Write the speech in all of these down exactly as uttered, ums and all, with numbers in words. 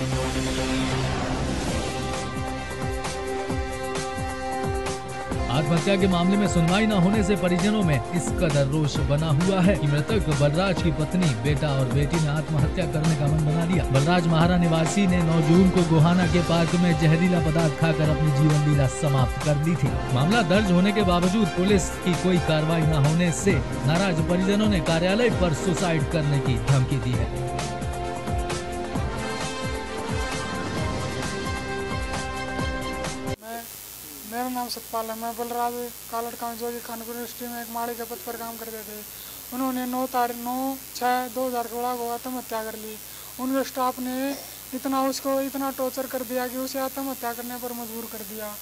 आत्महत्या के मामले में सुनवाई न होने से परिजनों में इस कदर रोष बना हुआ है कि मृतक बलराज की पत्नी, बेटा और बेटी ने आत्महत्या करने का मन बना लिया। बलराज महारा निवासी ने नौ जून को गोहाना के पार्क में जहरीला पदार्थ खाकर अपनी जीवन लीला समाप्त कर ली थी। मामला दर्ज होने के बावजूद पुलिस की कोई कार्रवाई न होने से नाराज परिजनों ने कार्यालय पर सुसाइड करने की धमकी दी है। मेरा नाम सतपाल है। मैं बलराज कालट गाँव जो कि कानपुर यूनिवर्सिटी में एक माड़ी के पद पर काम करते थे। उन्होंने नौ तारीख नौ छः दो हज़ार सोलह को आत्महत्या कर ली। उनके स्टाफ ने इतना उसको इतना टॉर्चर कर दिया कि उसे आत्महत्या करने पर मजबूर कर दिया।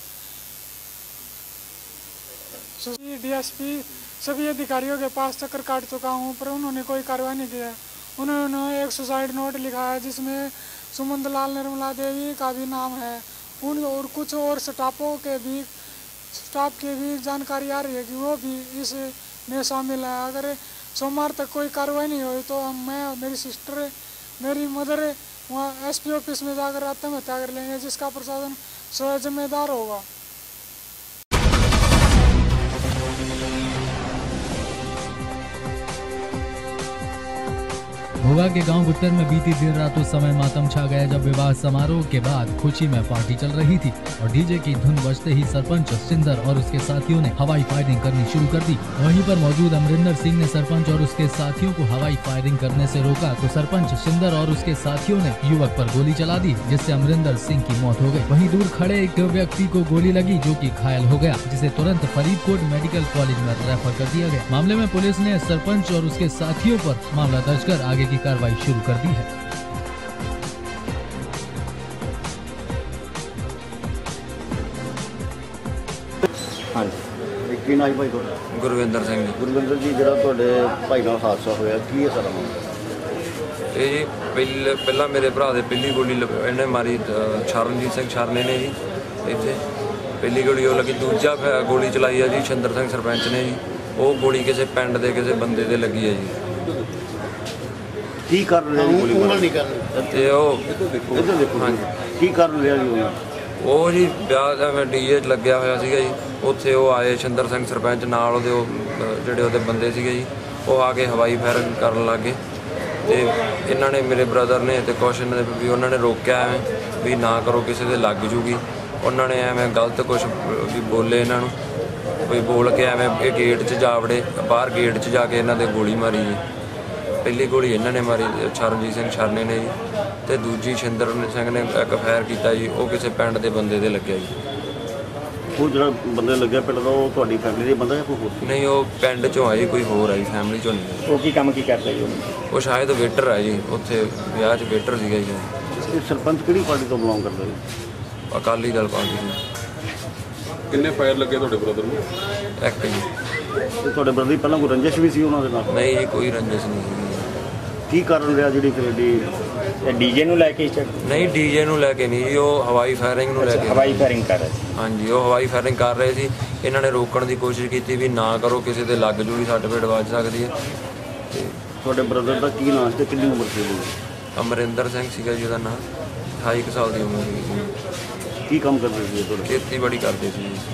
डीएसपी सभी अधिकारियों के पास चक्कर काट चुका हूँ, पर उन्होंने कोई कार्रवाई नहीं किया। उन्होंने एक सुसाइड नोट लिखा है जिसमें सुमंत लाल निर्मला देवी का भी नाम है। उन और कुछ और स्टाफों के भी स्टाफ की भी जानकारी आ रही है कि वो भी इसमें शामिल है। अगर सोमवार तक कोई कार्रवाई नहीं हुई तो हम मैं मेरी सिस्टर मेरी मदर वहाँ एसपी ऑफिस में जाकर आत्महत्या कर लेंगे, जिसका प्रशासन स्वयं जिम्मेदार होगा। भोगा के गांव गुट्टर में बीती देर रात उस समय मातम छा गया जब विवाह समारोह के बाद खुशी में पार्टी चल रही थी और डीजे की धुन बजते ही सरपंच सिंदर और उसके साथियों ने हवाई फायरिंग करनी शुरू कर दी। वहीं पर मौजूद अमरिंदर सिंह ने सरपंच और उसके साथियों को हवाई फायरिंग करने से रोका तो सरपंच सिंदर और उसके साथियों ने युवक पर गोली चला दी, जिससे अमरिंदर सिंह की मौत हो गई। वहीं दूर खड़े एक व्यक्ति को गोली लगी जो कि घायल हो गया, जिसे तुरंत फरीदकोट मेडिकल कॉलेज में रेफर कर दिया गया। मामले में पुलिस ने सरपंच और उसके साथियों पर मामला दर्ज कर आगे की कार्रवाई शुरू कर दी है। हाँ जी, की नाम भाई ਤੁਹਾਡਾ? ਗੁਰਵਿੰਦਰ ਸਿੰਘ ਜੀ। ਗੁਰਵਿੰਦਰ ਜੀ, ਜਿਹੜਾ ਤੁਹਾਡੇ ਭਾਈ ਨਾਲ ਹਾਦਸਾ ਹੋਇਆ ਕੀ ਹੈ ਸਾਰਾ ਮਾਮਲਾ? ਇਹ ਜੀ ਪਹਿਲੇ ਪਹਿਲਾਂ ਮੇਰੇ ਭਰਾ ਦੇ ਪਹਿਲੀ ਗੋਲੀ ਇਹਨੇ ਮਾਰੀ ਸ਼ਰਨਜੀਤ ਸਿੰਘ ਸ਼ਰਨੇ ਨੇ ਜੀ। ਇੱਥੇ ਪਹਿਲੀ ਗੋਲੀ ਉਹ ਲੱਗੀ, ਦੂਜਾ ਗੋਲੀ ਚਲਾਈ ਆ ਜੀ ਸ਼ਿੰਦਰ ਸਿੰਘ ਸਰਪੰਚ ਨੇ ਜੀ। ਉਹ ਗੋਲੀ ਕਿਸੇ ਪਿੰਡ ਦੇ ਕਿਸੇ ਬੰਦੇ ਦੇ ਲੱਗੀ ਹੈ ਜੀ। ਕੀ ਕਰ ਰਿਹਾ ਜੀ ਗੋਲੀ ਨਹੀਂ ਕਰਨੀ ਤੇ ਉਹ ਇੱਧਰ ਦੇਖੋ ਹਾਂਜੀ ਕੀ ਕਰ ਰਿਹਾ ਜੀ ਉਹਨਾਂ ਉਹ ਜੀ ਵਿਆਹ ਦਾ ਡੀਜੇ ਲੱਗਿਆ ਹੋਇਆ ਸੀਗਾ ਜੀ। ਉੱਥੇ ਉਹ ਆਏ ਸ਼ਿੰਦਰ ਸਿੰਘ ਸਰਪੰਚ ਨਾਲ ਉਹਦੇ ਉਹ ਜਿਹੜੇ ਉਹਦੇ ਬੰਦੇ ਸੀਗੇ ਜੀ, ਉਹ ਆ ਕੇ ਹਵਾਈ ਫਾਇਰਿੰਗ ਕਰਨ ਲੱਗੇ ਤੇ ਇਹਨਾਂ ਨੇ ਮੇਰੇ ਬ੍ਰਦਰ ਨੇ ਤੇ ਕੁਛ ਨੇ ਵੀ ਉਹਨਾਂ ਨੇ ਰੋਕਿਆ ਐਵੇਂ ਵੀ ਨਾ ਕਰੋ ਕਿਸੇ ਦੇ ਲੱਗ ਜੂਗੀ। ਉਹਨਾਂ ਨੇ ਐਵੇਂ ਗਲਤ ਕੁਛ ਵੀ ਬੋਲੇ ਇਹਨਾਂ ਨੂੰ, ਕੋਈ ਬੋਲ ਕੇ ਐਵੇਂ ਇਹ ਗੇਟ 'ਚ ਜਾ ਵੜੇ, ਬਾਹਰ ਗੇਟ 'ਚ ਜਾ ਕੇ ਇਹਨਾਂ ਦੇ ਗੋਲੀ ਮਾਰੀ ਜੀ। ਪਹਿਲੀ ਗੋਲੀ ਇਹਨਾਂ ਨੇ ਮਾਰੀ ਸ਼ਰਨਜੀਤ ਸਿੰਘ ਸ਼ਰਨੇ ਨੇ ਜੀ, ਤੇ ਦੂਜੀ ਸ਼ਿੰਦਰ ਸਿੰਘ ਨੇ ਇੱਕ ਫਾਇਰ ਕੀਤਾ ਜੀ, ਉਹ ਕਿਸੇ ਪਿੰਡ ਦੇ ਬੰਦੇ ਦੇ ਲੱਗਿਆ ਜੀ। ਉਹ ਜਿਹੜਾ ਬੰਦੇ ਲੱਗਿਆ ਪਿੰਡ ਦਾ ਉਹ ਤੁਹਾਡੀ ਫੈਮਿਲੀ ਦੇ ਬੰਦਾ ਜਾਂ ਕੋਈ ਹੋਰ? ਨਹੀਂ, ਉਹ ਪਿੰਡ 'ਚੋਂ ਆ ਜੀ, ਕੋਈ ਹੋਰ ਆ ਜੀ, ਫੈਮਿਲੀ 'ਚੋਂ ਨਹੀਂ। ਉਹ ਕੀ ਕੰਮ ਕੀ ਕਰਦਾ ਜੀ? ਉਹ ਸ਼ਾਇਦ ਵੇਟਰ ਹੈ ਜੀ, ਉੱਥੇ ਵਿਆਹ 'ਚ ਵੇਟਰ ਸੀਗਾ ਜੀ। ਇਹ ਸਰਪੰਚ ਕਿਹੜੀ ਪਾਰਟੀ ਤੋਂ ਬਿਲੋਂਗ ਕਰਦਾ ਜੀ? ਅਕਾਲੀ ਦਲ ਪਾਰਟੀ ਜੀ। ਕਿੰਨੇ ਫਾਇਰ ਲੱਗੇ ਤੁਹਾਡੇ ਬ੍ਰਦਰ ਨੂੰ? ਇੱਕ ਜੀ। ਤੇ ਤੁਹਾਡੇ ਬ੍ਰਦਰ ਦੀ ਪਹਿਲਾਂ ਕੋਈ ਰੰਜਿਸ਼ ਵੀ ਸੀ ਉਹਨਾਂ ਦੇ ਨਾਲ? ਨਹੀਂ ਜੀ, ਕੋਈ ਰੰਜਿਸ਼ ਨਹੀਂ ਸੀ। ਕੀ ਕਾਰਨ ਰਿਹਾ ਜਿਹੜੀ ਫਿਰ ਡੀ ਡੀਜੇ ਨੂੰ ਲੈ ਕੇ? ਨਹੀਂ, ਡੀਜੇ ਨੂੰ ਲੈ ਕੇ ਨਹੀਂ ਜੀ, ਉਹ ਹਵਾਈ ਫਾਇਰਿੰਗ ਨੂੰ ਲੈ ਕੇ। ਹਵਾਈ ਫਾਇਰਿੰਗ ਕਰ ਰਹੇ ਸੀ? ਹਾਂਜੀ, ਉਹ ਹਵਾਈ ਫਾਇਰਿੰਗ ਕਰ ਰਹੇ ਸੀ। ਇਹਨਾਂ ਨੇ ਰੋਕਣ ਦੀ ਕੋਸ਼ਿਸ਼ ਕੀਤੀ ਵੀ ਨਾ ਕਰੋ, ਕਿਸੇ ਦੇ ਲੱਗ ਜੂਗੀ, ਸੱਟ ਫੇਟ ਵੱਜ ਸਕਦੀ ਹੈ। ਤੇ ਤੁਹਾਡੇ ਬ੍ਰਦਰ ਦਾ ਕੀ ਨਾਮ ਤੇ ਕਿੰਨੀ ਉਮਰ ਸੀ? ਅਮਰਿੰਦਰ ਸਿੰਘ ਸੀਗਾ ਜੀ ਉਹਦਾ ਨਾਮ, ਅਠਾਈ ਕੁ ਸਾਲ ਦੀ ਉਮਰ ਸੀ। ਕੀ ਕੰਮ ਕਰਦੇ ਸੀ ਤੁਹਾਡੇ? ਖੇਤੀਬਾੜੀ ਕਰਦੇ ਸੀ ਜੀ।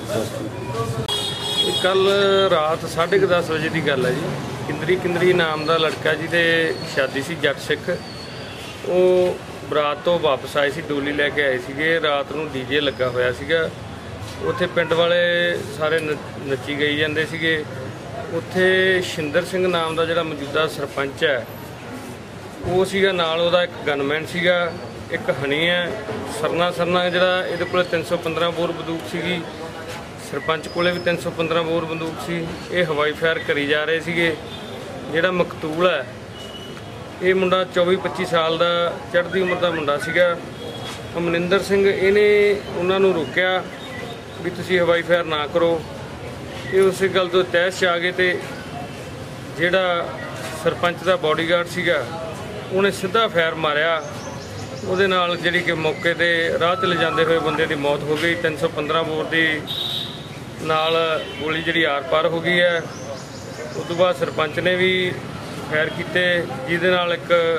ਕੱਲ ਰਾਤ ਸਾਢੇ ਕੁ ਦਸ ਵਜੇ ਦੀ ਗੱਲ ਹੈ ਜੀ। ਕਿੰਦਰੀ ਕਿੰਦਰੀ ਨਾਮ ਦਾ ਲੜਕਾ ਜੀ ਤੇ ਸ਼ਾਦੀ ਸੀ, ਜੱਟ ਸਿੱਖ। ਉਹ ਬਰਾਤ ਤੋਂ ਵਾਪਸ ਆਏ ਸੀ, ਡੋਲੀ ਲੈ ਕੇ ਆਏ ਸੀਗੇ। ਰਾਤ ਨੂੰ ਡੀਜੇ ਲੱਗਾ ਹੋਇਆ ਸੀਗਾ, ਉੱਥੇ ਪਿੰਡ ਵਾਲੇ ਸਾਰੇ ਨੱਚੀ ਗਈ ਜਾਂਦੇ ਸੀਗੇ। ਉੱਥੇ ਸ਼ਿੰਦਰ ਸਿੰਘ ਨਾਮ ਦਾ ਜਿਹੜਾ ਮੌਜੂਦਾ ਸਰਪੰਚ ਹੈ ਉਹ ਸੀਗਾ, ਨਾਲ ਉਹਦਾ ਇੱਕ ਗਨਮੈਨ ਸੀਗਾ, ਇੱਕ ਹਣੀ ਹੈ ਸਰਨਾ ਸਰਨਾ ਜਿਹੜਾ ਇਹਦੇ ਕੋਲ ਤਿੰਨ ਸੌ ਪੰਦਰਾਂ ਬੋਰ ਬੰਦੂਕ ਸੀਗੀ, ਸਰਪੰਚ ਕੋਲੇ ਵੀ ਤਿੰਨ ਸੌ ਪੰਦਰਾਂ ਬੋਰ ਬੰਦੂਕ ਸੀ। ਇਹ ਹਵਾਈ ਫਾਇਰ ਕਰੀ ਜਾ ਰਹੇ ਸੀਗੇ। ਜਿਹੜਾ ਮਕਤੂਲ ਹੈ ਇਹ ਮੁੰਡਾ ਚੌਵੀ ਪੱਚੀ ਸਾਲ ਦਾ ਚੜ੍ਹਦੀ ਉਮਰ ਦਾ ਮੁੰਡਾ ਸੀਗਾ, ਅਮਰਿੰਦਰ ਸਿੰਘ। ਇਹਨੇ ਉਹਨਾਂ ਨੂੰ ਰੋਕਿਆ ਵੀ ਤੁਸੀਂ ਹਵਾਈ ਫਾਇਰ ਨਾ ਕਰੋ। ਇਹ ਉਸੇ ਗੱਲ ਤੋਂ ਤਹਿਸ 'ਚ ਆ ਗਏ ਤੇ ਜਿਹੜਾ ਸਰਪੰਚ ਦਾ ਬਾਡੀਗਾਰਡ ਸੀਗਾ ਉਹਨੇ ਸਿੱਧਾ ਫਾਇਰ ਮਾਰਿਆ। ਉਹਦੇ ਨਾਲ ਜਿਹੜੀ ਕਿ ਮੌਕੇ 'ਤੇ ਰਾਹ 'ਤੇ ਲਿਜਾਂਦੇ ਹੋਏ ਬੰਦੇ ਦੀ ਮੌਤ ਹੋ ਗਈ। ਤਿੰਨ ਸੌ ਪੰਦਰਾਂ ਬੋਰ ਦੀ ਨਾਲ ਗੋਲੀ ਜਿਹੜੀ ਆਰ ਪਾਰ ਹੋ ਗਈ ਹੈ। ਉਸ ਤੋਂ ਬਾਅਦ ਸਰਪੰਚ ਨੇ ਵੀ ਫਾਇਰ ਕੀਤੇ, ਜਿਹਦੇ ਨਾਲ ਇੱਕ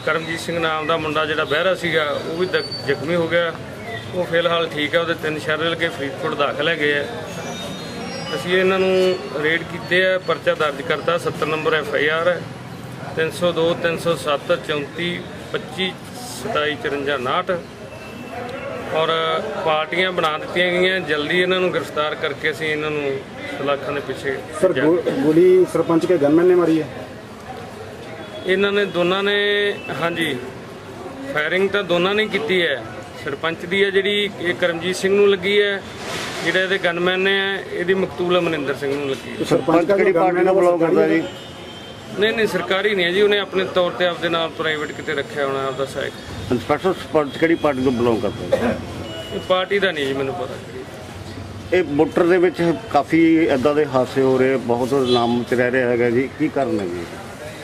करमजीत सिंह नाम का मुंडा जिहड़ा बहरा सीगा वो भी जख्मी हो गया। वो फिलहाल ठीक है, वो तीन शहर लगे फरीदकोट दाखिल है गए। असीं इन्हां नूं रेड कीते है, परचा दर्ज करता, सत्तर नंबर एफ आई आर है, तीन सौ दो तीन सौ सत्त चौंती पच्ची सताई चुरंजा नाहठ और पार्टियां बना दी गई। जल्दी इन्हां नूं गिरफ्तार करके असीं इन्हां नूं सलाखां दे पिछे। सर गो, गोली सरपंच के गनमैन ने मारी है? इन्हां ने दोनों ने, हाँ जी, फायरिंग तो दोनों ने की है। सरपंच की है जी करमजीत सिंह नूं लगी है, जिहड़ा इहदे गनमैन ने इहदी मकतूल अमरिंदर सिंह नूं लगी है। सरपंच किहड़ी पार्टी नाल बिलोंग करदा जी? नहीं नहीं सरकारी नहीं है जी, उन्हें अपने तौर पर आपके नाम प्राइवेट कितने रखा होना आपका सहायक। इंस्पैक्टर सरपंच किहड़ी पार्टी ਤੋਂ ਬਿਲੋਂਗ ਕਰਦਾ ਹੈ? पार्टी का नहीं जी मैंने पता। ਇਹ ਮੋਟਰ ਦੇ ਵਿੱਚ ਕਾਫੀ ਇਦਾਂ ਦੇ ਹਾਦਸੇ ਹੋ ਰਹੇ, ਬਹੁਤ ਨਾਮ ਚ ਰਹਿ ਰਿਹਾ ਹੈਗਾ ਜੀ, ਕੀ ਕਾਰਨ ਹੈ ਜੀ?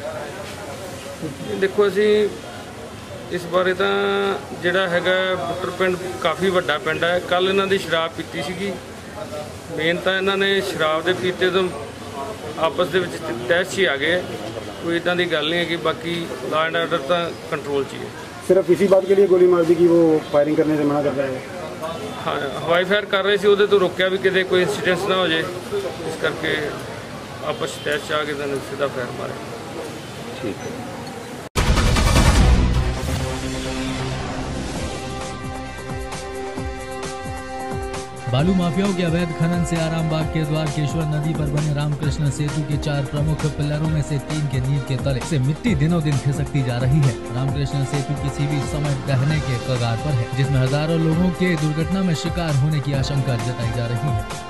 देखो असी इस बारे तो जोड़ा है बुट्टर पिंड काफ़ी वड्डा पिंड है। कल इन्हों की शराब पीती सी, मेन तो इन्होंने शराब के पीते तो आपस के तहस ही आ गए, कोई इदा की गल नहीं है कि बाकी लॉ एंड आर्डर तो कंट्रोल च ही है। सिर्फ इसी बात के लिए गोली मार दी कि वो फायरिंग करने से मना कर रहा है? हाँ हवाई फायर कर रहे थे, वो तो रोकया भी कितने कोई इंसीडेंस ना हो जाए, इस करके आपस तहस च आ के सीधा फायर मारे। ठीक है। बालू माफियाओं के अवैध खनन से आरामबाग के द्वारकेश्वर नदी पर बने रामकृष्ण सेतु के चार प्रमुख पिलरों में से तीन के नींव के तले से मिट्टी दिनों दिन खिसकती जा रही है। रामकृष्ण सेतु किसी भी समय ढहने के कगार पर है, जिसमें हजारों लोगों के दुर्घटना में शिकार होने की आशंका जताई जा रही है।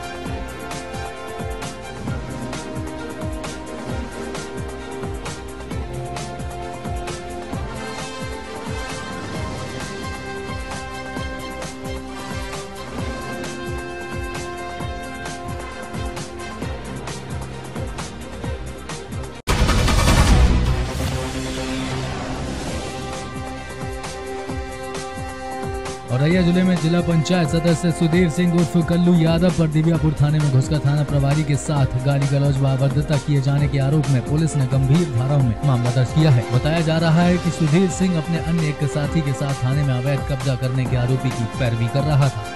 औरैया जिले में जिला पंचायत सदस्य सुधीर सिंह उर्फ कल्लू यादव पर दिव्यापुर थाने में घुसकर थाना प्रभारी के साथ गाली गलौज व अभद्रता किए जाने के आरोप में पुलिस ने गंभीर धाराओं में मामला दर्ज किया है। बताया जा रहा है कि सुधीर सिंह अपने अन्य एक साथी के साथ थाने में अवैध कब्जा करने के आरोपी की पैरवी कर रहा था।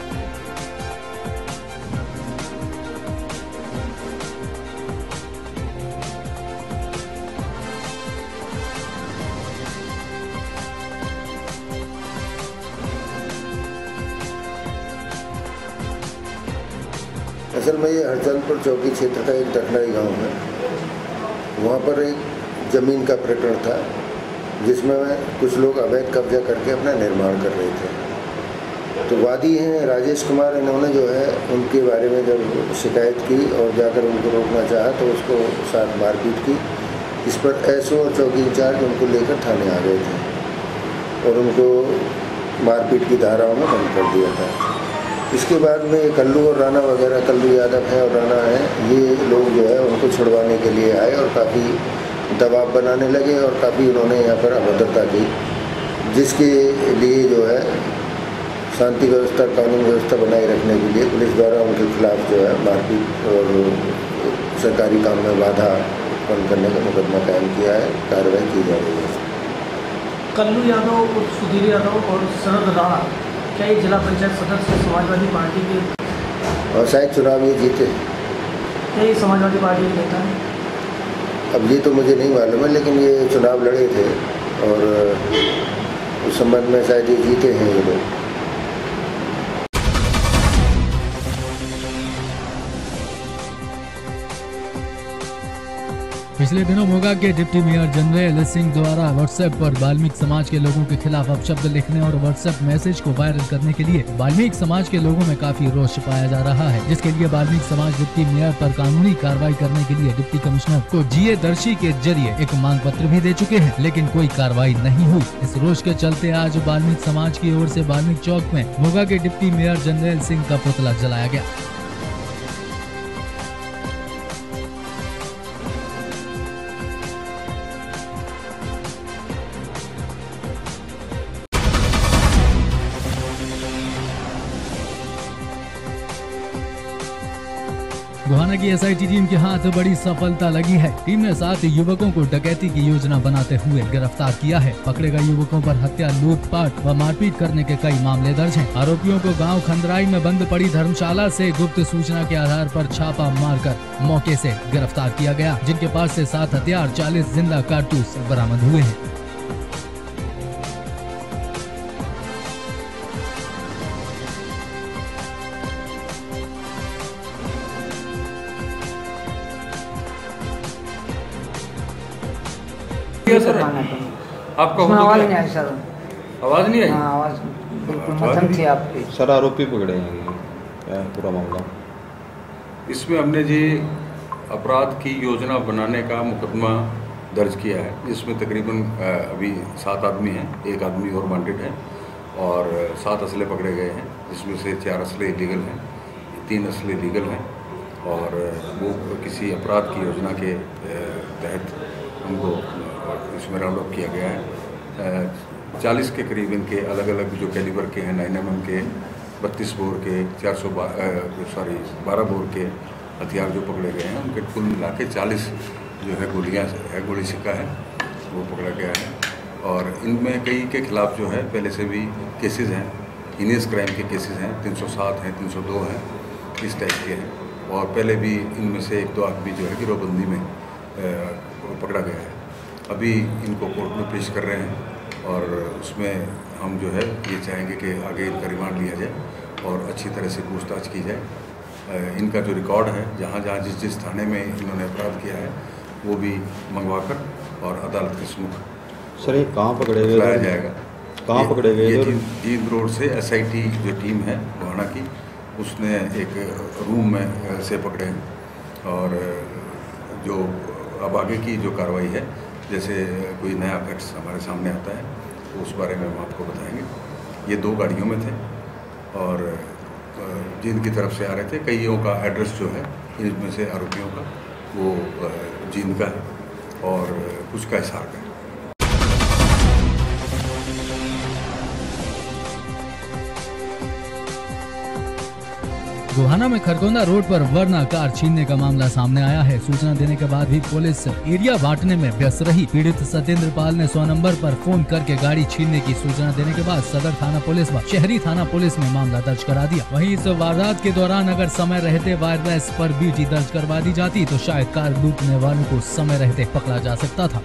असल में ये हरचंदपुर चौकी क्षेत्र का एक टकनाई गांव है। वहाँ पर एक ज़मीन का प्रकरण था, जिसमें कुछ लोग अवैध कब्जा करके अपना निर्माण कर रहे थे। तो वादी हैं राजेश कुमार, इन्होंने जो है उनके बारे में जब शिकायत की और जाकर उनको रोकना चाहा तो उसको साथ मारपीट की। इस पर एसओ और चौकी इंचार्ज उनको लेकर थाने आ गए थे और उनको मारपीट की धाराओं में बंद कर दिया था। इसके बाद में कल्लू और राणा वगैरह, कल्लू यादव है और राणा है, ये लोग जो है उनको छुड़वाने के लिए आए और काफ़ी दबाव बनाने लगे और काफ़ी उन्होंने यहाँ पर अभद्रता की, जिसके लिए जो है शांति व्यवस्था, कानून व्यवस्था बनाए रखने के लिए पुलिस द्वारा उनके खिलाफ जो है मारपीट और सरकारी काम में बाधा उत्पन्न करने का मुकदमा कायम किया है, कार्रवाई की जा रही है। कल्लू यादव, सुधीर यादव और शरद राणा क्या ये जिला पंचायत सदस्य समाजवादी पार्टी के और शायद चुनाव ये जीते? क्या ये समाजवादी पार्टी के नेता है? अब ये तो मुझे नहीं मालूम है, लेकिन ये चुनाव लड़े थे और उस संबंध में शायद ये जीते हैं ये लोग। पिछले दिनों मोगा के डिप्टी मेयर जनरल सिंह द्वारा व्हाट्सएप पर वाल्मीकि समाज के लोगों के खिलाफ अपशब्द लिखने और व्हाट्सएप मैसेज को वायरल करने के लिए वाल्मीकि समाज के लोगों में काफी रोष पाया जा रहा है, जिसके लिए वाल्मीकि समाज डिप्टी मेयर पर कानूनी कार्रवाई करने के लिए डिप्टी कमिश्नर को जीए दर्शी के जरिए एक मांग पत्र भी दे चुके हैं, लेकिन कोई कार्रवाई नहीं हुई। इस रोष के चलते आज वाल्मीकि समाज की ओर से वाल्मीकि चौक में मोगा के डिप्टी मेयर जनरल सिंह का पुतला जलाया गया। गोहाना की एसआईटी टीम के हाथ बड़ी सफलता लगी है। टीम ने सात युवकों को डकैती की योजना बनाते हुए गिरफ्तार किया है। पकड़े गए युवकों पर हत्या, लूटपाट व मारपीट करने के कई मामले दर्ज हैं। आरोपियों को गांव खंदराई में बंद पड़ी धर्मशाला से गुप्त सूचना के आधार पर छापा मारकर मौके से गिरफ्तार किया गया, जिनके पास से सात हथियार, चालीस जिंदा कारतूस बरामद हुए हैं। सर आपका आवाज नहीं आई सर, आवाज नहीं आई। हाँ, आवाज बिल्कुल मध्यम थी आपकी। सर आरोपी पकड़े हैं, क्या है पूरा मामला? इसमें हमने जी अपराध की योजना बनाने का मुकदमा दर्ज किया है, जिसमें तकरीबन अभी सात आदमी हैं, एक आदमी और वांटेड है और सात असले पकड़े गए हैं, जिसमें से चार असले इलीगल हैं, तीन असले लीगल हैं और वो किसी अपराध की योजना के तहत उनको इसमें राउंड अप किया गया है। चालीस के करीब इनके अलग अलग जो कैलिबर के हैं, नाइन एम एम के, बत्तीस बोर के, चार सौ सॉरी बारह बोर के हथियार जो पकड़े गए हैं, उनके कुल मिला के चालीस जो है गोलियाँ है, गोली सिक्का है, वो पकड़ा गया है। और इनमें कई के खिलाफ जो है पहले से भी केसेस हैं, हीनियस क्राइम के केसेस हैं, तीन सौ सात हैं, तीन सौ दो हैं, इस टाइप के हैं। और पहले भी इनमें से एक दो आदमी जो है गिरोहबंदी में पकड़ा गया है। अभी इनको कोर्ट में पेश कर रहे हैं और उसमें हम जो है ये चाहेंगे कि आगे इनका रिमांड लिया जाए और अच्छी तरह से पूछताछ की जाए। इनका जो रिकॉर्ड है, जहाँ जहाँ जिस जिस थाने में इन्होंने अपराध किया है, वो भी मंगवाकर और अदालत के सम्मुख सर ये कहाँ पकड़े गए लाया जाएगा। कहाँ पकड़े गए? ये जींद रोड से एसआईटी जो टीम है गोहाना की, उसने एक रूम में से पकड़े हैं और जो अब आगे की जो कार्रवाई है, जैसे कोई नया फैक्ट्स हमारे सामने आता है तो उस बारे में हम आपको बताएंगे। ये दो गाड़ियों में थे और जींद की तरफ से आ रहे थे। कईयों का एड्रेस जो है इनमें से आरोपियों का वो जींद का है और कुछ का हिसार का है। गोहाना में खरगोंदा रोड पर वरना कार छीनने का मामला सामने आया है। सूचना देने के बाद भी पुलिस एरिया बांटने में व्यस्त रही। पीड़ित सत्येंद्र पाल ने सौ नंबर पर फोन करके गाड़ी छीनने की सूचना देने के बाद सदर थाना पुलिस व शहरी थाना पुलिस में मामला दर्ज करा दिया। वहीं इस वारदात के दौरान अगर समय रहते वायरलेस पर बीटी दर्ज करवा दी जाती तो शायद कार लूटने वालों को समय रहते पकड़ा जा सकता था।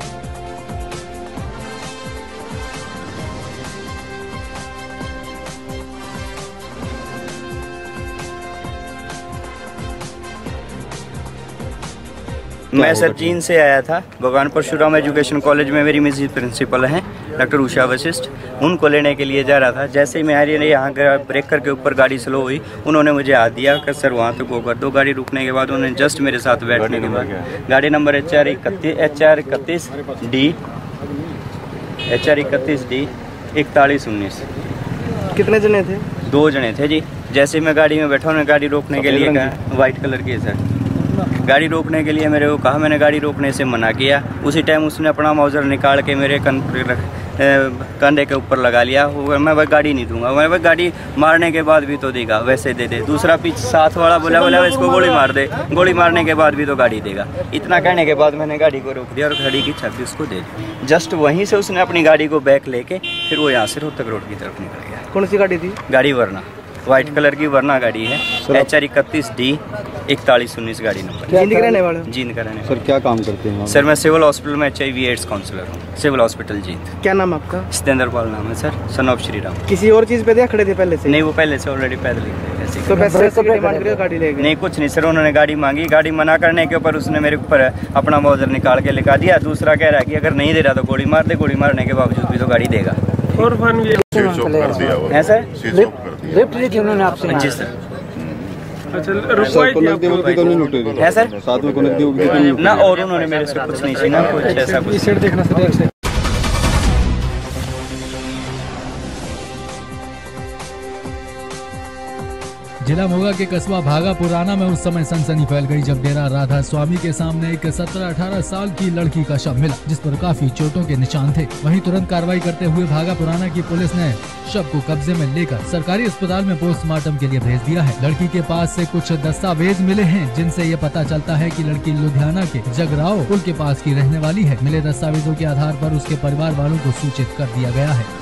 मैं सर चीन से आया था। भगवान परशुराम एजुकेशन कॉलेज में मेरी मिसेज प्रिंसिपल हैं डॉक्टर उषा वशिष्ठ, उनको लेने के लिए जा रहा था। जैसे ही मैं हरियाणा यहाँ ब्रेकर के ऊपर गाड़ी स्लो हुई, उन्होंने मुझे हाथ दिया कि सर वहाँ तक वो कर दो। गाड़ी रुकने के बाद उन्होंने जस्ट मेरे साथ बैठने के बाद गाड़ी नंबर एच आर इकतीस एच आर इकतीस डी एच आर इकतीस डी इकतालीस उन्नीस। कितने जने थे? दो जने थे जी। जैसे मैं गाड़ी में बैठा, उन्होंने गाड़ी रोकने के लिए कहा, वाइट कलर की है सर। गाड़ी रोकने के लिए मेरे को कहा, मैंने गाड़ी रोकने से मना किया। उसी टाइम उसने अपना मौजर निकाल के मेरे कन कंधे के ऊपर लगा लिया। मैं वह गाड़ी नहीं दूंगा। मैं वह गाड़ी मारने के बाद भी तो देगा, वैसे दे दे। दूसरा पीछे साथ वाला बोला बोला इसको गोली मार दे। गोली मारने के बाद भी तो गाड़ी देगा। इतना कहने के बाद मैंने गाड़ी को रोक दिया और गाड़ी की चाबी उसको दे दी। जस्ट वहीं से उसने अपनी गाड़ी को बैक लेके फिर वो यहाँ से रोहतक रोड की तरफ निकल गया। कौन सी गाड़ी थी? गाड़ी वरना, वाइट कलर की वरना गाड़ी है, एच आर इकतीस डी इकतालीस उन्नीस गाड़ी नंबर। जींद का रहने वाला? जींद का रहने सर क्या काम करते हैं? सर मैं सिविल हॉस्पिटल में H I V AIDS counsellor हूँ, सिविल हॉस्पिटल जींद। क्या नाम आपका? सत्येंद्र पाल नाम है sir, son of Shri Ram. किसी और चीज़ पे खड़े थे पहले से? नहीं, वो पहले से ऑलरेडी पैदल ही थे। तो पैसे की डिमांड करिए, गाड़ी ले गए? नहीं, कुछ नहीं सर। उन्होंने गाड़ी मांगी, गाड़ी मना करने के ऊपर उसने मेरे ऊपर अपना मौजर निकाल के लिखा दिया। दूसरा कह रहा है कि अगर नहीं दे रहा तो गोली मार दे। गोली मारने के बावजूद भी तो गाड़ी देगा। और है सर, लिफ्ट ली थी उन्होंने आपसे? जी सर। अच्छा, है सर साथ में कनेक्ट ना, और उन्होंने मेरे से कुछ नहीं छीना, कुछ ऐसा कुछ। देखना सर। जिला मोगा के कस्बा भागा पुराना में उस समय सनसनी फैल गई जब डेरा राधा स्वामी के सामने एक सत्रह अठारह साल की लड़की का शव मिला जिस पर काफी चोटों के निशान थे। वहीं तुरंत कार्रवाई करते हुए भागा पुराना की पुलिस ने शव को कब्जे में लेकर सरकारी अस्पताल में पोस्टमार्टम के लिए भेज दिया है। लड़की के पास से कुछ दस्तावेज मिले हैं जिनसे ये पता चलता है कि लड़की लुधियाना के जगराव पुल के पास की रहने वाली है। मिले दस्तावेजों के आधार पर उसके परिवार वालों को सूचित कर दिया गया है।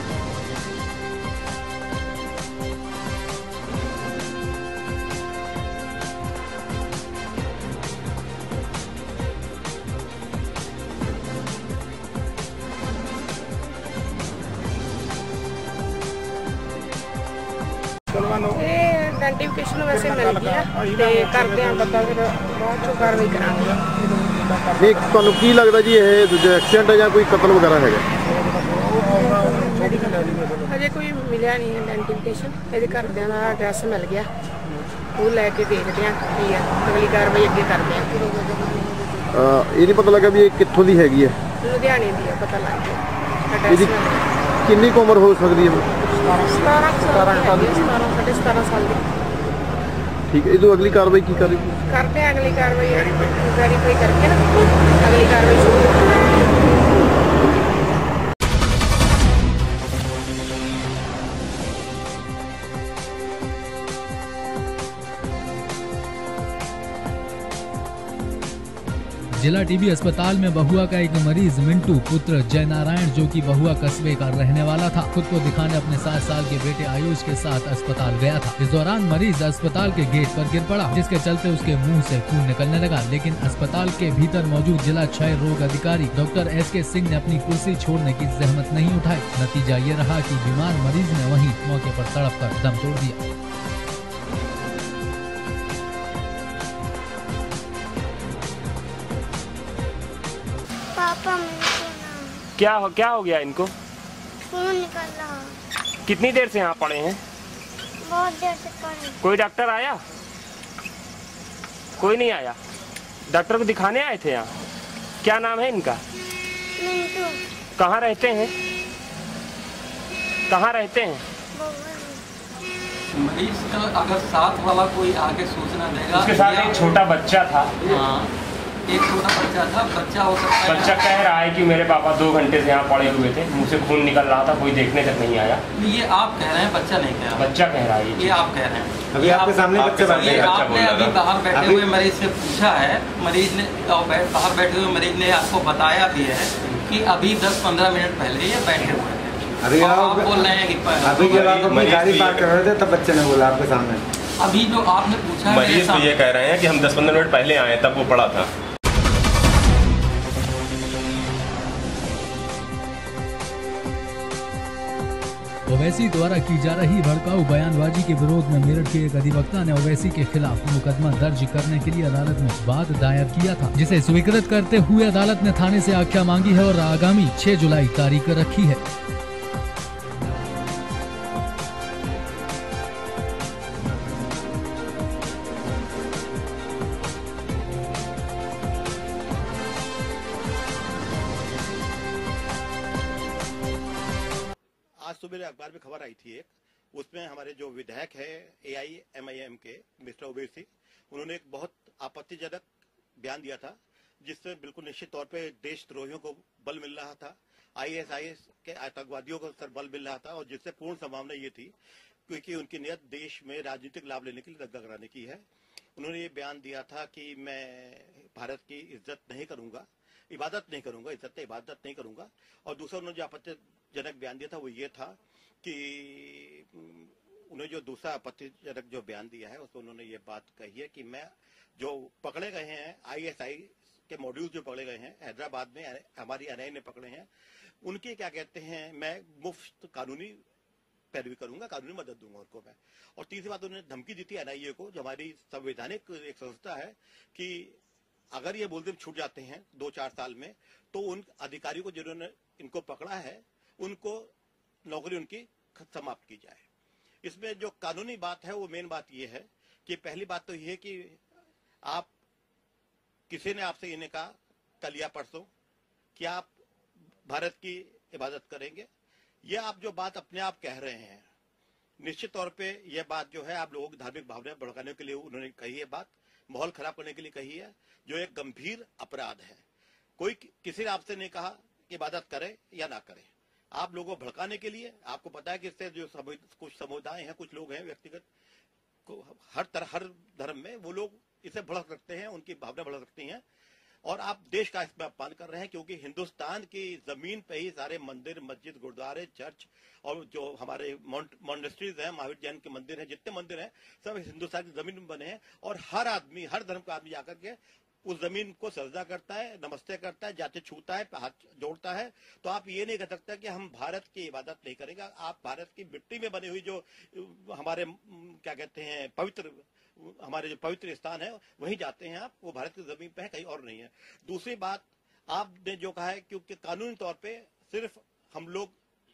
ਆਈਡੈਂਟੀਫਿਕੇਸ਼ਨ ਵੈਸੇ ਮਿਲ ਗਿਆ ਤੇ ਕਰਦੇ ਆਂ ਪਤਾ ਫਿਰ ਬਾਅਦ ਚੋਂ ਕਾਰਵਾਈ ਕਰਾਂਗੇ। ਨਹੀਂ ਤੁਹਾਨੂੰ ਕੀ ਲੱਗਦਾ ਜੀ ਇਹ ਦੂਜਾ ਐਕਸੀਡੈਂਟ ਹੈ ਜਾਂ ਕੋਈ ਕਤਲ ਵਗੈਰਾ ਹੈਗਾ? ਅਜੇ ਕੋਈ ਮਿਲਿਆ ਨਹੀਂ ਆਈਡੈਂਟੀਫਿਕੇਸ਼ਨ। ਇਹਦੇ ਘਰਦਿਆਂ ਦਾ ਐਡਰੈਸ ਮਿਲ ਗਿਆ ਉਹ ਲੈ ਕੇ ਦੇਖਦੇ ਆਂ ਕੀ ਆ ਅਗਲੀ ਕਾਰਵਾਈ ਅੱਗੇ ਕਰਦੇ ਆਂ। ਇਹ ਨਹੀਂ ਪਤਾ ਲੱਗਾ ਵੀ ਇਹ ਕਿੱਥੋਂ ਦੀ ਹੈਗੀ ਹੈ? ਲੁਧਿਆਣੇ ਦੀ ਆ ਪਤਾ ਲੱਗ ਗਿਆ। ਇਹਦੀ ਕਿੰਨੀ ਕੁ ਉਮਰ ਹੋ ਸਕਦੀ ਹੈ? ਸਤਾਰਾਂ ਸਤਾਰਾਂ ਸਾਢੇ ਸਤਾਰਾਂ ਸਾਲ ਦੀ। ठीक है, ये तो अगली कार्रवाई की करेगी? करते हैं अगली कार्रवाई वेरीफाई करके ना अगली कार्रवाई शुरू। जिला टीबी अस्पताल में बहुआ का एक मरीज मिंटू पुत्र जय नारायण जो कि बहुआ कस्बे का रहने वाला था खुद को दिखाने अपने सात साल के बेटे आयुष के साथ अस्पताल गया था। इस दौरान मरीज अस्पताल के गेट पर गिर पड़ा जिसके चलते उसके मुंह से खून निकलने लगा, लेकिन अस्पताल के भीतर मौजूद जिला क्षय रोग अधिकारी डॉक्टर एस के सिंह ने अपनी कुर्सी छोड़ने की जहमत नहीं उठाई। नतीजा ये रहा कि बीमार मरीज ने वहीं मौके पर तड़प कर दम तोड़ दिया। पापा क्या हो क्या हो गया इनको? खून निकल रहा। कितनी देर से यहाँ पड़े हैं? बहुत देर से पड़े। कोई डॉक्टर आया? कोई नहीं आया। डॉक्टर को दिखाने आए थे यहाँ? क्या नाम है इनका? मिंटू। कहाँ रहते हैं? कहाँ रहते हैं? मरीज का अगर साथ वाला कोई आके सूचना देगा। उसके साथ एक छोटा बच्चा था। हाँ, एक छोटा बच्चा था। बच्चा हो सकता है बच्चा कह रहा है कि मेरे पापा दो घंटे से यहाँ पड़े हुए थे, मुंह से खून निकल रहा था, कोई देखने तक नहीं आया। ये आप कह रहे हैं, बच्चा नहीं कह रहा। बच्चा कह रहा है। ये आप कह रहे हैं। अभी आपके सामने बच्चा बैठा है। आपने अभी बाहर बैठे हुए मरीज से पूछा है, मरीज ने बाहर बैठे हुए मरीज ने आपको बताया भी है कि अभी दस पंद्रह मिनट पहले ये बैठे हुए थे। अभी आप बोल रहे हैं कि अभी जब आप अपनी गाड़ी पार्क कर रहे थे तब बच्चे ने बोला आपके सामने? अभी जो आपने पूछा है, मरीज तो ये कह रहे हैं कि हम दस पंद्रह मिनट पहले आए तब वो पड़ा था। ओवैसी द्वारा की जा रही भड़काऊ बयानबाजी के विरोध में मेरठ के एक अधिवक्ता ने ओवैसी के खिलाफ मुकदमा दर्ज करने के लिए अदालत में वाद दायर किया था, जिसे स्वीकृत करते हुए अदालत ने थाने से आज्ञा मांगी है और आगामी छह जुलाई तारीख रखी है। आज सुबह अखबार में खबर आई थी एक, उसमें हमारे जो विधायक है A I M I M के मिस्टर ओवैसी, उन्होंने एक बहुत आपत्तिजनक बयान दिया था जिससे बिल्कुल निश्चित तौर पे देशद्रोहियों को बल मिल रहा था, आई एस आई एस के आतंकवादियों को सर बल मिल रहा था, और जिससे पूर्ण संभावना ये थी क्योंकि उनकी नियत देश में राजनीतिक लाभ लेने के लिए दंगा कराने की है। उन्होंने ये बयान दिया था कि मैं भारत की इज्जत नहीं करूंगा, इबादत नहीं करूंगा, इज्जत इबादत नहीं करूंगा। और दूसरा उन्होंने जो आपत्तिजनक बयान दिया था वो ये था कि उन्होंने जो दूसरा आपत्तिजनक जो बयान दिया है उसमें उन्होंने ये बात कही है कि मैं जो पकड़े गए हैं आई एस आई के मॉड्यूल जो पकड़े गए हैं हैदराबाद में, हमारी एन आई ने पकड़े हैं, उनके क्या कहते हैं मैं मुफ्त कानूनी पैरवी करूंगा, कानूनी मदद दूंगा उनको मैं। और तीसरी बात उन्होंने धमकी दी थी एन आई ए को, जो हमारी संवैधानिक एक संस्था है, कि अगर ये बुलेटिन छूट जाते हैं दो चार साल में तो उन अधिकारियों को जिन्होंने इनको पकड़ा है उनको नौकरी उनकी समाप्त की जाए। इसमें जो कानूनी बात है वो मेन बात ये है कि पहली बात तो ये है कि आप किसी ने आपसे इन्हें कहा कल या परसों कि आप भारत की इबादत करेंगे, ये आप जो बात अपने आप कह रहे हैं निश्चित तौर पे यह बात जो है आप लोगों की धार्मिक भावनाएं भड़काने के लिए उन्होंने कही है, बात माहौल खराब करने के लिए कही है, जो एक गंभीर अपराध है। कोई किसी ने आपसे नहीं कहा कि इबादत करे या ना करे, आप लोगों को भड़काने के लिए। आपको पता है कि इससे जो कुछ समुदाय हैं, कुछ लोग हैं व्यक्तिगत को हर तरह हर धर्म में वो लोग इसे भड़क सकते हैं, उनकी भावना भड़क सकती हैं, और आप देश का इसमें अपमान कर रहे हैं, क्योंकि हिंदुस्तान की जमीन पे ही सारे मंदिर, मस्जिद, गुरुद्वारे, चर्च और जो हमारे मॉन्स्ट्रीज हैं, महावीर जैन के मंदिर हैं, जितने मंदिर हैं सब हिंदुस्तान की जमीन में बने हैं, और हर आदमी, हर धर्म का आदमी जाकर के उस जमीन को सजदा करता है, नमस्ते करता है, जाते छूता है, हाथ जोड़ता है। तो आप ये नहीं कह सकते कि हम भारत की इबादत नहीं करेंगे। आप भारत की मिट्टी में बनी हुई जो हमारे क्या कहते हैं पवित्र, हमारे जो पवित्र स्थान है वहीं जाते हैं आप, वो भारत की जमीन पे है, कहीं और नहीं है। दूसरी बात आपने जो कहा है, क्योंकि कानूनी तौर पे सिर्फ हम लोग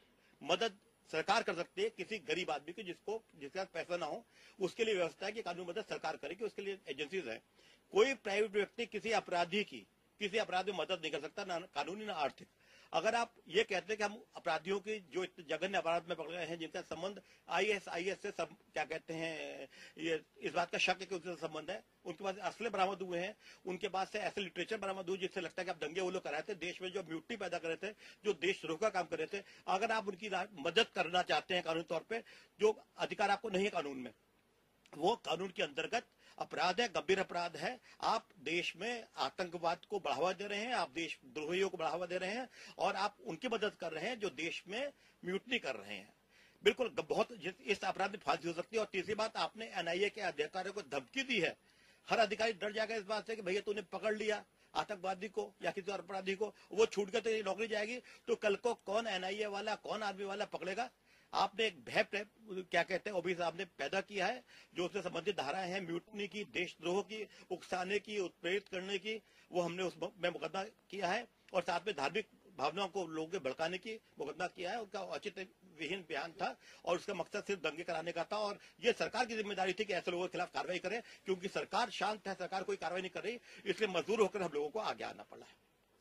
मदद सरकार कर सकती है किसी गरीब आदमी की, जिसको जिसके पास पैसा ना हो, उसके लिए व्यवस्था है कि कानूनी मदद सरकार करेगी, उसके लिए एजेंसीज है। कोई प्राइवेट व्यक्ति किसी अपराधी की किसी अपराधी में मदद नहीं कर सकता, ना कानूनी ना आर्थिक। अगर आप ये कहते हैं कि हम अपराधियों की जो जघन्य अपराध में पकड़े हैं, जिनका संबंध आईएस आईएस से सब क्या कहते हैं, ये इस बात का शक है कि उनसे संबंध है, उनके पास असले बरामद हुए हैं, उनके पास से ऐसे लिटरेचर बरामद हुए जिससे लगता है कि आप दंगे वो लोग कराए थे, देश में जो म्यूटनी पैदा कर रहे थे, जो देशद्रोह का काम कर रहे थे। अगर आप उनकी मदद करना चाहते हैं कानूनी तौर पर, जो अधिकार आपको नहीं है कानून में, वो कानून के अंतर्गत अपराध है, गंभीर अपराध है। आप देश में आतंकवाद को बढ़ावा दे रहे हैं, आप देशद्रोहियों को बढ़ावा दे रहे हैं, और आप उनकी मदद कर रहे हैं जो देश में म्यूटनी कर रहे हैं। बिल्कुल बहुत इस अपराध में फांसी हो सकती है। और तीसरी बात, आपने एनआईए के अधिकारियों को धमकी दी है। हर अधिकारी डर जाएगा इस बात से कि भैया तूने पकड़ लिया आतंकवादी को या किसी और अपराधी को, वो छूट कर तेरी नौकरी जाएगी, तो कल को कौन एनआईए वाला, कौन आर्मी वाला पकड़ेगा। आपने एक भय क्या कहते हैं ओबी साहब ने पैदा किया है, जो उससे संबंधित धाराएं हैं, म्यूटनी की, देशद्रोह की, उकसाने की, उत्प्रेरित करने की, वो हमने उसमें मुकदमा किया है, और साथ में धार्मिक भावनाओं को लोगों के भड़काने की मुकदमा किया है। उनका औचित्य विहीन बयान था, और उसका मकसद सिर्फ दंगे कराने का था, और ये सरकार की जिम्मेदारी थी कि ऐसे लोगों के खिलाफ कार्रवाई करें, क्योंकि सरकार शांत है, सरकार कोई कार्रवाई नहीं कर रही, इसलिए मजबूर होकर हम लोगों को आगे आना पड़ा है।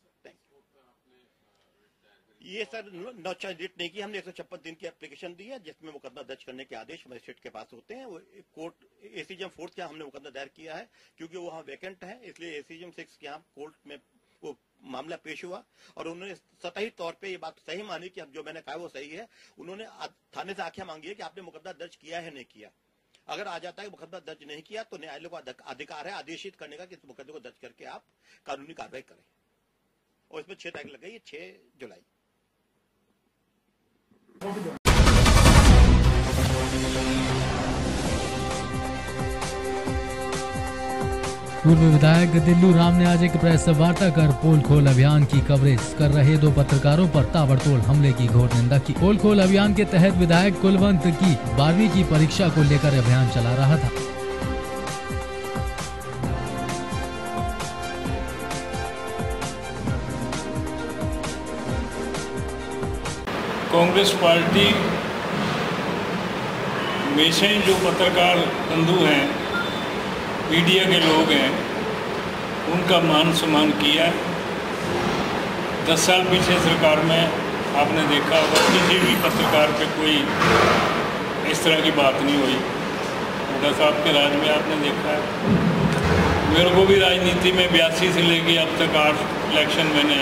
ये सर नौचारित नहीं की, हमने एक सौ छप्पन दिन की एप्लीकेशन दी है, जिसमें मुकदमा दर्ज करने के आदेश मजिस्ट्रेट के पास होते हैं। वो कोर्ट एसीजीएम फोर्थ के यहाँ हमने मुकदमा दायर किया है, क्योंकि वो वहाँ वैकेंट है, इसलिए एसीजीएम सिक्स के यहाँ कोर्ट में वो मामला पेश हुआ, और उन्होंने सतही तौर पे ये बात सही मानी कि अब जो मैंने कहा वो सही है। उन्होंने थाने से आख्या मांगी है कि आपने मुकदमा दर्ज किया है नहीं किया। अगर आ जाता है मुकदमा दर्ज नहीं किया, तो न्यायालय को अधिकार है आदेशित करने का कि इस मुकदमे को दर्ज करके आप कानूनी कार्रवाई करें, और इसमें छह तारीख लग गई, छह जुलाई। पूर्व विधायक दिल्लू राम ने आज एक प्रेस वार्ता कर पोल खोल अभियान की कवरेज कर रहे दो पत्रकारों पर ताबड़तोड़ हमले की घोर निंदा की। पोल खोल अभियान के तहत विधायक कुलवंत की बारहवीं की परीक्षा को लेकर अभियान चला रहा था। कांग्रेस पार्टी में से जो पत्रकार बंधु हैं, मीडिया के लोग हैं, उनका मान सम्मान किया। दस साल पीछे सरकार में आपने देखा होगा किसी भी पत्रकार पे कोई इस तरह की बात नहीं हुई। दस साल के राज में आपने देखा है। मेरे को भी राजनीति में बयासी से लेके अब तक आठ इलेक्शन मैंने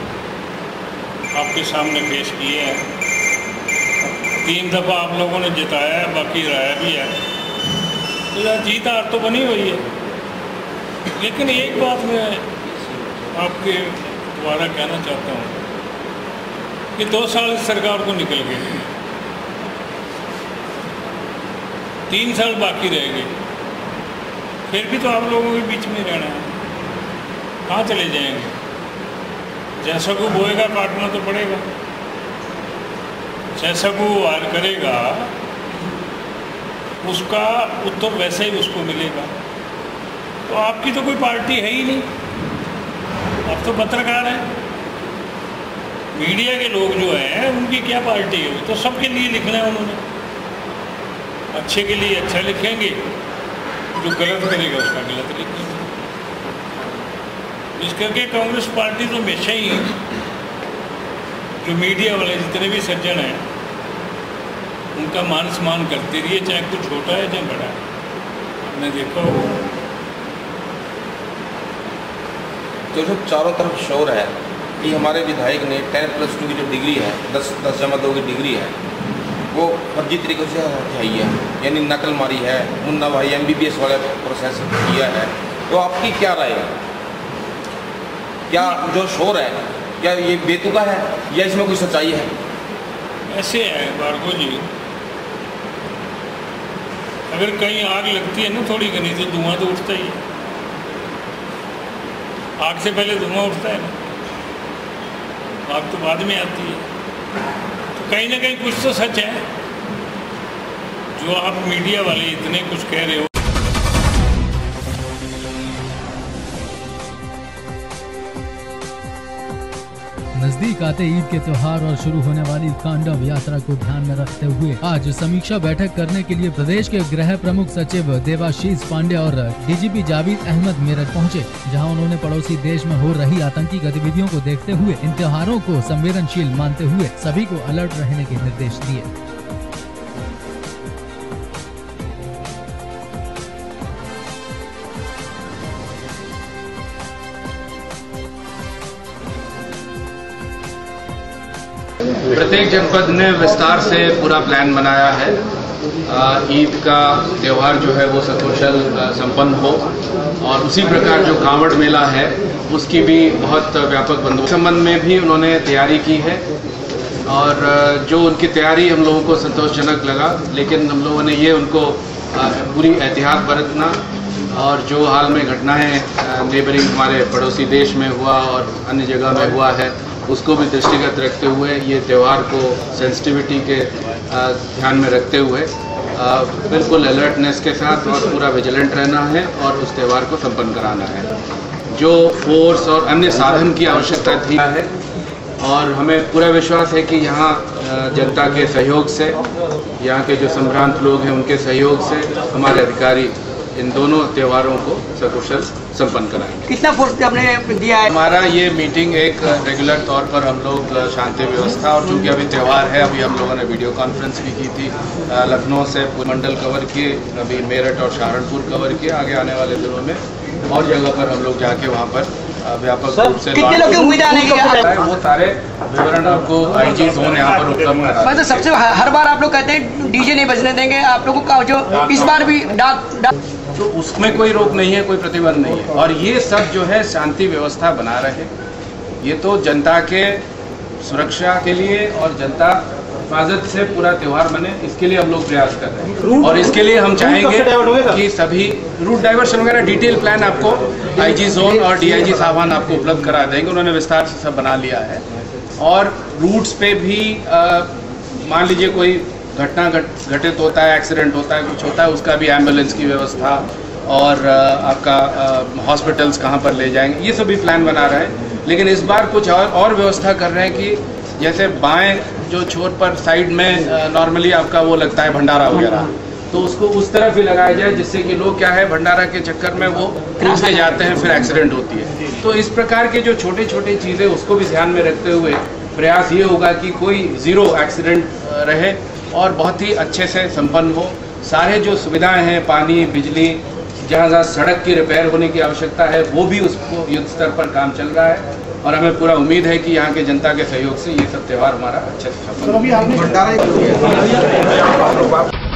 आपके सामने पेश किए हैं। तीन दफ़ा आप लोगों ने जिताया है, बाकी राया भी है, तो यार जीत हार तो बनी हुई है। लेकिन एक बात मैं आपके द्वारा कहना चाहता हूँ कि दो साल इस सरकार को निकल गए, तीन साल बाकी रह गए, फिर भी तो आप लोगों के बीच में रहना है। कहाँ चले जाएंगे? जैसा को बोएगा काटना तो पड़ेगा, जैसा को वार करेगा उसका उत्तर वैसे ही उसको मिलेगा। तो आपकी तो कोई पार्टी है ही नहीं, आप तो पत्रकार हैं। मीडिया के लोग जो हैं उनकी क्या पार्टी है? तो सबके लिए लिखना है उन्होंने, अच्छे के लिए अच्छा लिखेंगे, जो गलत करेगा उसका गलत लिखेंगे। इस करके कांग्रेस पार्टी तो हमेशा ही, जो मीडिया वाले जितने भी सज्जन हैं, उनका मान सम्मान करते रहिए, चाहे कुछ छोटा है चाहे बड़ा है। आपने देखा होगा तो जो चारों तरफ शोर है कि हमारे विधायक ने टेन प्लस टू की जो डिग्री है, दस दस जमा दो की डिग्री है, वो फर्जी तरीके से हटाई है, यानी नकल मारी है, Munna Bhai M B B S वाला प्रोसेस किया है। तो आपकी क्या राय है? क्या जो शोर है क्या ये बेतुका है या इसमें कोई सच्चाई है? ऐसे है भार्गव जी, अगर कहीं आग लगती है ना थोड़ी घनी तो धुआं तो उठता ही है। आग से पहले धुआं उठता है ना, आग तो बाद में आती है। तो कहीं ना कहीं कुछ तो सच है जो आप मीडिया वाले इतने कुछ कह रहे हो। नजदीक आते ईद के त्योहार और शुरू होने वाली तांडव यात्रा को ध्यान में रखते हुए आज समीक्षा बैठक करने के लिए प्रदेश के गृह प्रमुख सचिव देवाशीष पांडे और डीजीपी जावेद अहमद मेरठ पहुंचे, जहां उन्होंने पड़ोसी देश में हो रही आतंकी गतिविधियों को देखते हुए इन त्योहारों को संवेदनशील मानते हुए सभी को अलर्ट रहने के निर्देश दिए। प्रत्येक जनपद ने विस्तार से पूरा प्लान बनाया है। ईद का त्यौहार जो है वो सकुशल संपन्न हो और उसी प्रकार जो कांवड़ मेला है उसकी भी बहुत व्यापक बंदोबस्त संबंध में भी उन्होंने तैयारी की है और जो उनकी तैयारी हम लोगों को संतोषजनक लगा। लेकिन हम लोगों ने ये उनको पूरी एहतियात बरतना और जो हाल में घटनाएं नेबरिंग हमारे पड़ोसी देश में हुआ और अन्य जगह में हुआ है उसको भी दृष्टिगत रखते हुए ये त्यौहार को सेंसिटिविटी के ध्यान में रखते हुए बिल्कुल अलर्टनेस के साथ और पूरा विजिलेंट रहना है और उस त्यौहार को संपन्न कराना है। जो फोर्स और अन्य साधन की आवश्यकता थी है और हमें पूरा विश्वास है कि यहाँ जनता के सहयोग से, यहाँ के जो संभ्रांत लोग हैं उनके सहयोग से हमारे अधिकारी इन दोनों त्योहारों को सकुशल संपन्न कराएंगे। कितना फोर्स आपने दिया है? हमारा ये मीटिंग एक रेगुलर तौर पर हम लोग शांति व्यवस्था और चूंकि अभी त्यौहार है, अभी हम लोगों ने वीडियो कॉन्फ्रेंस भी की थी, लखनऊ से पूरे मंडल कवर किए, अभी मेरठ और सहारनपुर कवर किए, आगे आने वाले दिनों में और जगह पर हम लोग जाके वहाँ पर व्यापक रूप से कितने लोग की उम्मीद आने की वो सारे विवरण आपको आई जी जोन यहाँ पर उपलब्ध करा। मतलब सबसे हर बार आप लोग कहते हैं डीजे नहीं बजने देंगे, आप लोगों का जो इस बार भी डाक तो उसमें कोई रोक नहीं है, कोई प्रतिबंध नहीं है और ये सब जो है शांति व्यवस्था बना रहे, ये तो जनता के सुरक्षा के लिए और जनता हिफाजत से पूरा त्यौहार बने, इसके लिए हम लोग प्रयास कर रहे हैं और इसके लिए हम चाहेंगे कि सभी रूट डाइवर्शन वगैरह डिटेल प्लान आपको आईजी जोन और डीआईजी साहबान आपको उपलब्ध करा देंगे। उन्होंने विस्तार से सब बना लिया है और रूट्स पे भी मान लीजिए कोई घटना घट घटित होता है, एक्सीडेंट होता है, कुछ होता है, उसका भी एम्बुलेंस की व्यवस्था और आपका हॉस्पिटल्स कहाँ पर ले जाएंगे, ये सभी प्लान बना रहे हैं। लेकिन इस बार कुछ और और व्यवस्था कर रहे हैं कि जैसे बाएं जो छोर पर साइड में नॉर्मली आपका वो लगता है भंडारा वगैरह, तो उसको उस तरफ ही लगाया जाए जिससे कि लोग क्या है भंडारा के चक्कर में वो फंसे जाते हैं, फिर एक्सीडेंट होती है। तो इस प्रकार के जो छोटे छोटे चीज़ें उसको भी ध्यान में रखते हुए प्रयास ये होगा कि कोई ज़ीरो एक्सीडेंट रहे और बहुत ही अच्छे से संपन्न हो। सारे जो सुविधाएं हैं, पानी, बिजली, जहाँ जहाँ सड़क की रिपेयर होने की आवश्यकता है वो भी उसको युद्ध स्तर पर काम चल रहा है और हमें पूरा उम्मीद है कि यहाँ के जनता के सहयोग से ये सब त्यौहार हमारा अच्छे से संपन्न होगा।